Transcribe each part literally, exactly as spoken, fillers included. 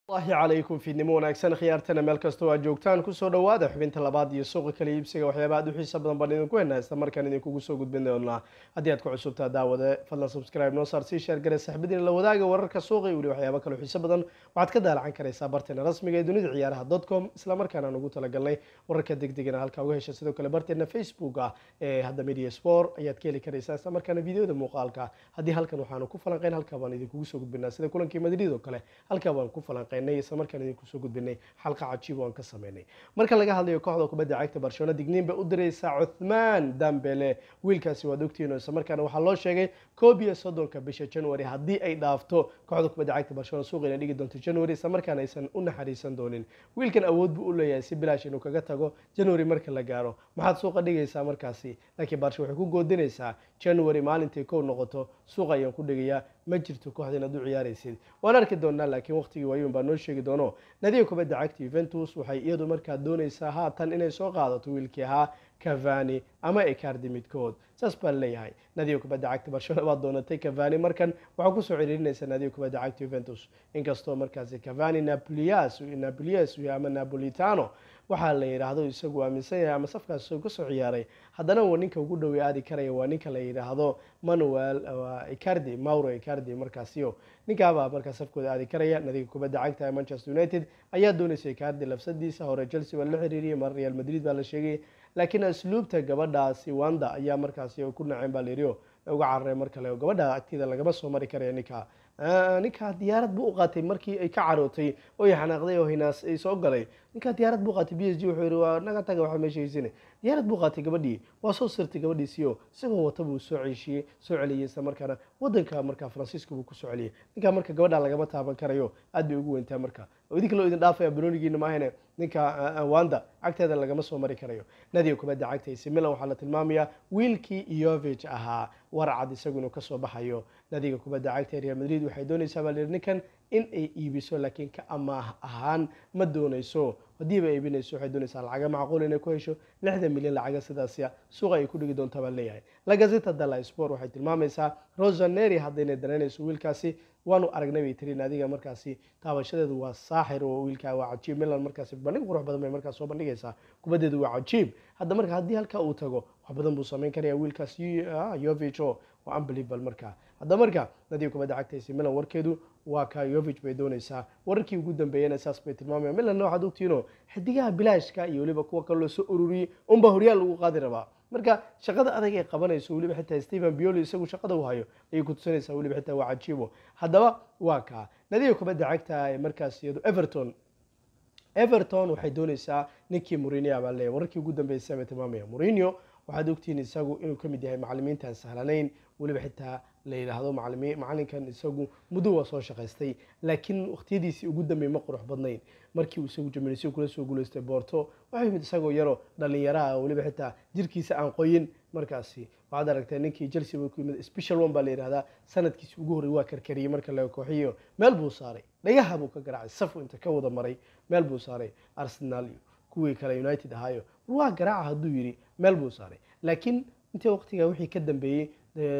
الله عليكم في نمو wanaagsan khiyaartana meel kasta oo aad joogtaan ku soo dhawaada xubinta labaad iyo suuqa kala iibsiga waxyaabaha aad u xiiso badan baan idinku heynaa isla markaan idinkugu soo gudbin doonaa haddii aad ku cusubtaa daawade fadlan subscribe noo saar sii share gare saxibadiina la wadaaga wararka suuqa iyo waxyaabo kale oo xiiso badan waxaad ka daalacan karaysaa barteena rasmiga ee dunida ciyaaraha dot com isla markaana aan ugu talagalnay wararka degdegana halka uga hesha sidoo kale barteena Facebook ah ee hadda media sport ayaad ka heli karaysaa isla markaana videoda muuqaalka haddii halkan waxaanu ku falanqeyn halka baan idinkugu soo gudbinaa sida kulankii Madrid oo kale halka baan ku falanqeynay isla markaana idinku soo gudbinay xalqa cajiib oo aan ka sameynay marka laga hadlayo kooxda kubadda cagta Barcelona digniin bay u diraysaa Uthman Dembele wiilkaasi waa ogtiino isla markaana waxaa loo sheegay koob iyo soddonka bisha January haddii ay dhaafto kooxda kubadda cagta Barcelona suuqa inay dhigi doonto January isla markaana aysan u naxariisan doonin wiilkan awood buu u leeyahay si bilaash inuu kaga tago January marka la gaaro maxaad suuqa dhigaysaa markaasi laakiin Barcelona waxay ku goodinaysaa January maalintii kow noqoto suuqa ayaan ku dhigayaa ma jirto kooxda inaad u ciyaaraysid waan arki doonaa laakiin waqtigii waayuun baa noo sheegi doono nadiga kubadda cagta Juventus waxay iyadu markaa doonaysaa haatan inay soo qaadato wiilkii ahaa Cavani ama Icardi midkood saas baa leeyahay nadiga kubadda cagta Barcelona waa doonatay Cavani markan waxa ku soo ciriirinaysa nadiga kubadda cagta Juventus inkastoo markaasi Cavani Napolias Napolias ama Napolitano waxaa la yiraahdo isagu aaminsan yahay ama safkaas soo soo ciyaaray haddana waa ninka ugu dhow ee aadi karaya waa ninka la yiraahdo Manuel Icardi Mauro Icardi markaasiyo ninkaaba markaas safkooda aadi karaya nadiga kubadda cagta Manchester United ayaa doonaysa Icardi lafsadiisa hore Chelsea waa la xiriiriyay mar Real Madrid baa la sheegay laakiin asluubta gabadhaasi Wanda ayaa markaasi ku naceen baa leeriyo uga carray marka le gabadha agtida lagama soo mari karayo ninka ninka diyaarad buu u qaatay markii ay ka carootay oo ay xanaaqday oo hinaas ay soo galay ninka diyaarad buu qaatay B S G wuxuu yiri waa naga taga waxa meesha haysan diyaarad buu qaatay gabadhii waa soo sirtay gabadhiisiyo isagoo wata buu soo ceeshiyay soo celiyay isla markaana wadanka marka Francisco buu ku soo celiyay ninka marka gabadha lagama taaban karayo aad bay ugu weyntaa marka oo idinka loo idin dhaafay Brunigiina ma ahayna ninka Wanda agteeda lagama soo mari karayo nadiga kubadda cagta AC Milan waxaa la tilmaamayaa wiilkii Jovic ahaa warcad isaguna ka soo baxayo nadiga kubadda cagta Real Madrid waxay doonaysaa bal ninkan in ay iibiso laakiin ka amaah ahaan ma doonayso hadii ay iibinayso waxay doonaysaa lacag macquul inay ku hesho lixdan milyan lacag sidaas ah suuqa ay ku dhigi doontaa baa leeyahay La Gazzetta dello Sport waxay tilmaamaysaa Rossoneri hadday dareynayso wiilkaasi waanu aragnay bay tiri nadiga markaasi taabashadeedu waa saaxir oo wiilka waa cajiib Milan markaasi bandhig qurux badan bay markaas soo bandhigaysaa kubadeedu waa cajiib hadda marka hadii halka uu tago wax badan buu sameyn karaa wiilkaasi Jovic oo waa unbelievable marka hadda marka nadiga kubadda cagta AC Milan warkeedu waa ka Jovic bay doonaysaa warkii ugu dambeeyana saas bay tilmaamayaan Milan waxa ogtiino xidigaha bilaashka iyo waliba kuwa kale soo ururiyay umba horyaal lagu qaadi rabaa marka shaqada adag ay qabanayso waliba xitaa Steven Pioli isagu shaqada uu hayo ay ku tusinaysaa waliba xitaa waa cajiibo haddaba waa ka nadiga kubadda cagta ee markaas iyadu Everton Everton waxay doonaysaa ninkii Mourinho baa leeyahay warkii ugu dambeeyay tilmaamayaan Mourinho waxaad ogtiin isagu inuu kamid yahay macallimiinta sahlanayn waliba xitaa la yiraahdo macallimiin macallinkan isagu muddo waa soo shaqaystay laakiin waqtiyadiisii ugu dambeeyay ma qurux badnayn markii uu isagu Juventus kula soo guuleystay Porto waxay mid isagoo yaro dhalinyaro ah waliba xitaa jirkiisa aan qoyin markaasi waxaad aragtay ninkii Chelsea uu ku yimid special one baa la yiraahdaa sanadkiisii ugu horreeyay waa karkariyay marka la kooxiyo meel buu saaray dhagaha buu ka garaacay saf inta ka wada maray meel buu saaray Arsenal kuwii kale United ahaayo waa garaaca haduu yiri meel buu saaray laakiin intii waqtiga wixii ka dambeeyay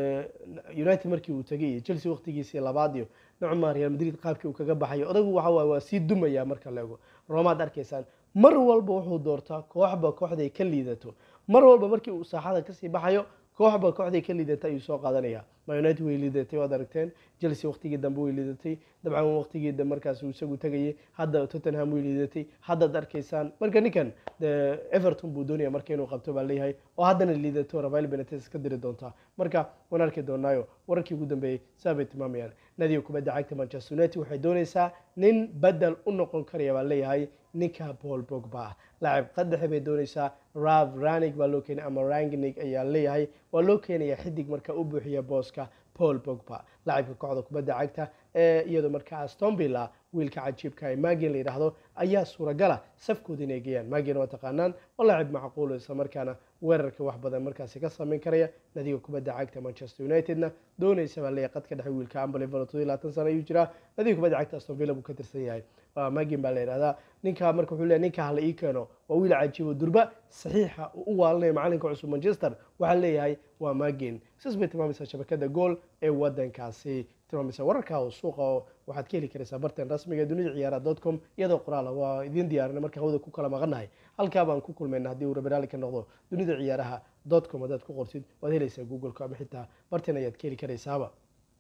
United markii uu tagay Chelsea waqtigiisii labaad iyo Neymar Real Madrid qaabkii uu kaga baxay odagu waxa waa si dumaya marka laego Roma darkeysaan mar walba wuxuu doortaa kooxba kooxday ka liidato mar walba markii uu saaxada ka sii baxayo kooxba kooxday ka liidatay ayuu soo qaadanaya Man United way liidatay waad aragteen Chelsea waqtigii dambe way liidatay dabcan waqtigii dambe markaas uu isagu tagayay hadda Tottenham way liidatay hadda darkeysaan marka ninkan Everton buu doonaya markii inuu qabto baa leeyahay oo haddana liidato Rafael Benitez ka diri doonta marka waan arki doonaayo warkii ugu dambeeyay sabay tilmaamayaan nadiga kubadda cagta Manchester United waxay doonaysaa nin badal u noqon karaya baa leeyahay ninka Paul Pogba laacib qadax bay doonaysaa Ralf Rangnick baa loo keenay ama Rangnick ayaa leeyahay waa loo keenaya xidig marka uu buuxiyo booska Paul Pogba laacibka kooxda kubadda cagta ee iyadoo marka Aston Villa wiilka cajiibka ee Maguire la yiraahdo ayaa suuragala safkooda inay geeyaan Maguire waa taqaanaan oo laacib macquul isla markaana weerarka wax badan markaas ka sameyn karaya nadiga kubadda cagta Manchester United-na doonaysa baa leeyahay qadka dhexe wiilka unbelievable todoba iyo labaatan sano ayuu jiraa nadiga kubadda cagta Aston Villa buu ka tirsan yahay Maguire baa la yiraahdaa ninka marka wuxuu leeyahay ninka hal ii keeno waa wiil cajiib oo durba saxiixa u waalnay macalinka cusub Manchester waxa leeyahay waa Maguire sisbay tilmaamaysa shabakada gool ee wadankaasi tilmaamaysa wararka oo suuqa oo waxaad ka heli karaysaa barteen rasmiga dunida ciyaaraha dot com iyadoo qoraal waa idin diyaarinay marka hawada ku kala maqanahay halkaa baan ku kulmayna haddii uu rabiraali ka noqdo dunida ciyaaraha dot com haddaad ku qortid waad helaysaa google-ka ama xitaa barteen ayaad ka heli karaysaaba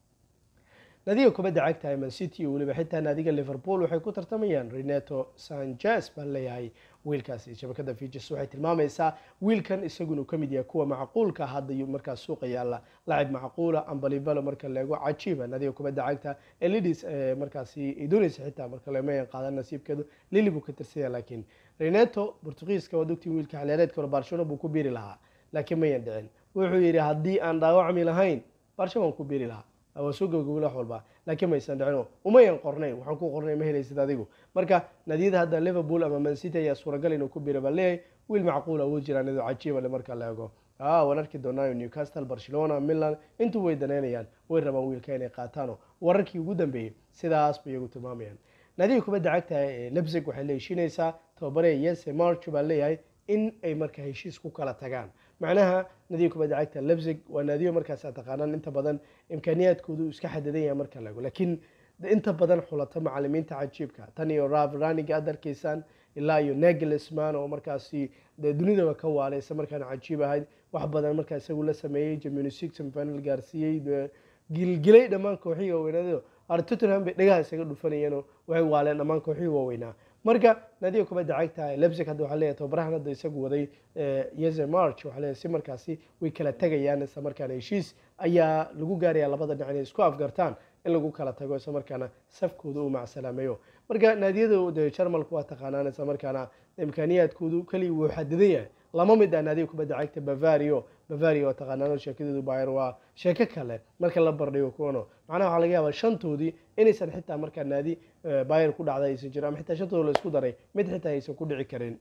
nadiga kubadda cagta ee Man City iyo weliba xitaa naadiga Liverpool waxay ku tartamayaan Renato Sanchez baa leeyahay wiilkaasi shabakada Fijis waxay tilmaamaysaa wiilkan isaguna ka mid yahay kuwa macquulka ah hadda markaas suuqa yaala laacib macquula unbelievable marka la eego cajiiba nadiga kubadda cagta ee Leeds markaasi idunaysa xitaa marka la meeyan qaadan nasiibkeedu Lille buu ka tirsanyaa laakiin Renato Portugiiska waa dugtii wiilka xilaareedka hore Barcelona buu ku biiri lahaa laakiin ma yandhicin wuxuu yiri haddii aan dhaawacmi lahayn Barcelona ku biiri lahaa waa soo gabagabay walba laakiin ma aysan dhicin uma yan qornay waxaan ku qornay ma helaysid adigu marka nadiyada hadda Liverpool ama Man City ayaa suuragal inuu ku biiro balay wiil macquul ah oo jiraan inuu cajiib ah marka la eego ah wanarki doonaa Newcastle Barcelona Milan intuu way daneynayaan way rabaan wiilka inay qaataan wararkii ugu dambeeyay sidaas bay ugu tilmaamayaan nadiga kubadda cagta ee Leipzig waxay leeshinaysaa tababare Jesse March baa leeyahay in ay marka heshiis ku kala tagaan macnaha nadiga kubadda cagta Leipzig waa naadiyo markaas taqaanaan inta badan imkaaniyaadkoodu iska xadidan yahay marka lagu laakiin inta badan xulata macallimiinta cajiibka tan iyo Ralf Rangnick adarkaysan ilaa iyo Nagelsmann oo markaasi dunida ka waalaysa markaan cajiib ahayd wax badan markaas isagu la sameeyay Champions League semifinal gaarsiiyay gilgilay dhamaan kooxihii waaweynaa Tottenham bay dhagaha isaga dhufanayeen waxay waaleen dhamaan kooxihii waaweynaa marka nadiga kubadda cagta Leipzig hadda waxa leeyahay tababarahan hadda isagu waday Jesse March waxa leeyahay si markaasi way kala tagayaan isla markaana heshiis ayaa lagu gaarayaa labada dhinac inay isku afgartaan in lagu kala tago isla markaana safkooda uu macsalaameeyo marka naadiyada Jarmalku waa taqaanaan isla markaana imkaaniyaadkoodu kaliya wuu xadidan yahay lama mid ah naadiga kubadda cagta Bavaria Bavaria oo taqaanaan sheekadoodu Bayern waa sheeko kale marka la bardhigo kuwano macnaha waxa laga yaabaa shantoodii inaysan xitaa marka naadi Bayern ku dhacday aysan jirin ama xitaa shantooda la isku daray mid xitaa aysan ku dhici karin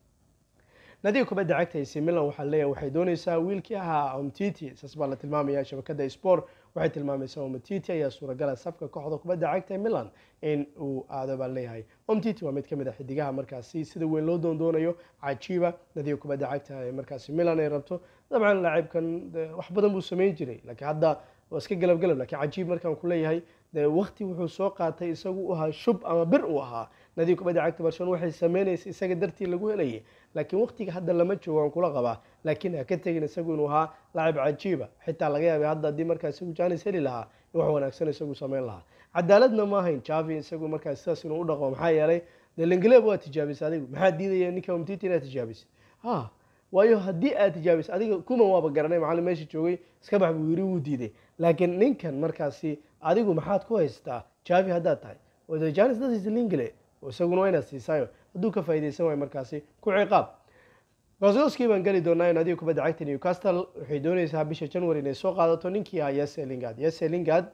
nadiga kubadda cagta A C Milan waxa leeyahay waxay doonaysaa wiilkii ahaa Umtiti saas baa la tilmaamayaa shabakada Sport waxay tilmaamaysaa Umtiti ayaa suuragal safka kooxda kubadda cagta Milan in uu aado baa leeyahay Umtiti waa mid kamid ah xidigaha markaasi sida weyn loo doondoonayo cajiiba nadiga kubadda cagta ee markaasi Milan ay rabto dabcan laacibkan wax badan buu sameyn jiray laakiin hadda waa iska galab galab laakiin cajiib markaan ku leeyahay waqti wuxuu soo qaatay isagu u ahaa shub ama bir uu ahaa nadiga kubadda cagta Barcelona waxay sameynaysaa isaga dartii lagu helayay laakiin waqtiga hadda lama joogo aan kula qabaa laakiin ha ka tagin isagu inuu ahaa laacib cajiiba xitaa laga yaabay hadda haddii markaas isagu Janis heli lahaa wax wanaagsan isagu sameyn lahaa cadaaladna ma ahayn Xavi isagu markaas sidaas inuu u dhaqo maxaa yeelay Lenglet waa tijaabisay adigu maxaa diidaya ninka Umtiti inaad tijaabisay ha waayo haddii aad tijaabisay adiga kuma waaba garanay macallin meesha joogay iska bax buu yiri wuu diiday laakiin ninkan markaasi adigu maxaad ku haystaa Xavi haddaad tahay wada Janis dadis Lenglet isaguna waa inaad siisaayo hadduu ka faa'iideysan waayo markaasi ku ciqaab Gozowski baan gali doonaa in nadiga kubadda cagta Newcastle waxay doonaysaa bisha January inay soo qaadato ninkii ah Jesse Lingard Jesse Lingard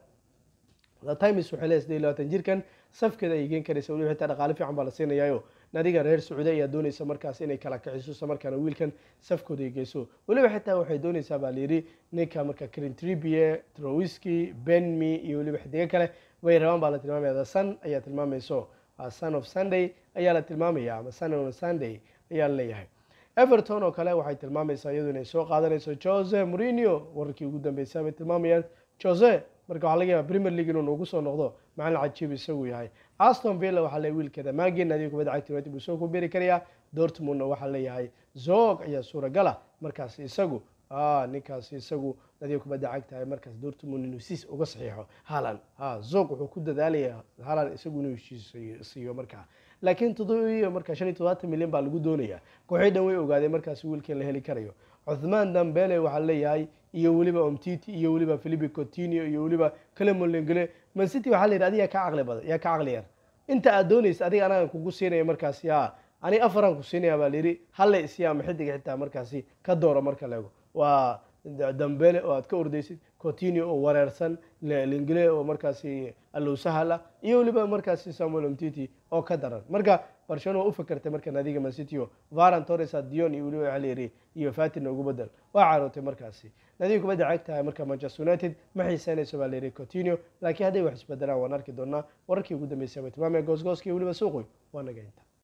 The Times waxay leedahay labaatan jirkan safkeeda ay geen karaysaa waliba xitaa dhaqaale fiican baa la siinayaa nadiga reer Sacuudi ayaa doonaysa markaas inay kala kaciso isla markaana wiilkan safkooda ay geyso waliba xitaa waxay doonaysaa baa la yiri ninka marka Kieran Trippier Trowiski Benmi iyo waliba xidiga kale way rabaan baa la tilmaamayaa The Sun ayaa tilmaamayso Son of Sunday ayaa la tilmaamayaa ama Son of Sunday ayaa la leeyahay Everton oo kale waxay tilmaamaysaa iyadoo inay soo qaadanayso Jose Mourinho warkii ugu dambeysay bay tilmaamayaan Jose marka waxa laga yaabaa Premier League inuu ugu soo noqdo macallin cajiib isagu yahay Aston Villa waxa la wiilkeeda Magin nadiga kubadda cagta United buu soo ku beeri karayaa Dortmund waxa la leeyahay Zog ayaa suuragal ah markaas isagu ah ninkaas isagu nadiga kubadda cagta markaas Dortmund inuu siis uga saxiixo Haaland ha Zog wuxuu ku dadaalayaa Haaland isagu inuu siiyo markaa laakiin toddoba marka shan iyo toban milyan baa lagu doonayaa kooxaydan way ogaadeen markaas wiilkeen la heli karayo Ousmane Dembele waxa la leeyahay iyo waliba Umtiti iyo waliba Philippe Coutinho iyo waliba Clement Lenglet Man City waxa la yiraahdaa ka aqli badan yaa ka aqli yar inta aad doonaysid adiga anaga kugu siinay markaas yaa ani afaran ku siinaya baa leeri hal isyaa ma xidig xitaa markaasi ka dooro marka laego waa Dembele oo aad ka ordaysid Coutinho oo wareersan Lenglet oo markaasi allow sahala iyo waliba markaasi Samuel Umtiti oo ka daran marka Barcelona u fakartay marka nadiga Man City oo Varane Torres Dion iyo waliba Xaleeri iyo Fatin ugu badal waa caarotay markaasi nadiga kubadda cagta marka Manchester United ma xiisaynayso baa leeri Coutinho laakiin haday wax isbedelaan waan arki doonaa wararkii ugu dambeysay tilmaamay Gozowski waliba suuqay waa naga inta